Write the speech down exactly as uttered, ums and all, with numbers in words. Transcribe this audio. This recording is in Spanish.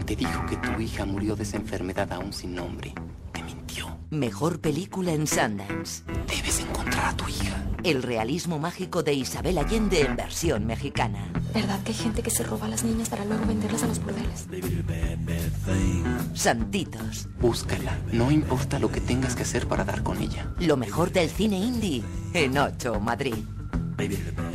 Te dijo que tu hija murió de esa enfermedad aún sin nombre. Te mintió. Mejor película en Sundance. Debes encontrar a tu hija. El realismo mágico de Isabel Allende en versión mexicana. ¿Verdad que hay gente que se roba a las niñas para luego venderlas a los burdeles? Santitos. Búscala. No importa lo que tengas que hacer para dar con ella. Lo mejor del cine indie en ocho Madrid.